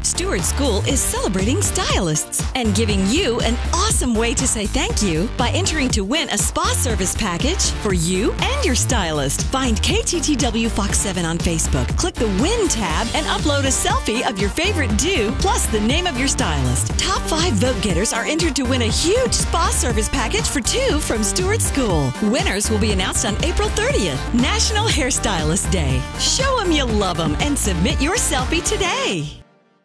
Stewart School is celebrating stylists and giving you an awesome way to say thank you by entering to win a spa service package for you and your stylist. Find KTTW Fox 7 on Facebook, click the Win tab, and upload a selfie of your favorite do plus the name of your stylist. Top 5 vote getters are entered to win a huge spa service package for 2 from Stewart School. Winners will be announced on April 30th, National Hairstylist Day. Show them you love them and submit your selfie today.